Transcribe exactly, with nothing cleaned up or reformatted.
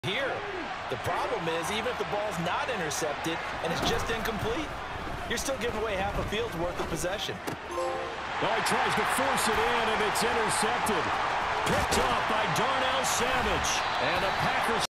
Here, the problem is, even if the ball's not intercepted and it's just incomplete, you're still giving away half a field's worth of possession. Well, he tries to force it in, and it's intercepted. Picked off by Darnell Savage. And the Packers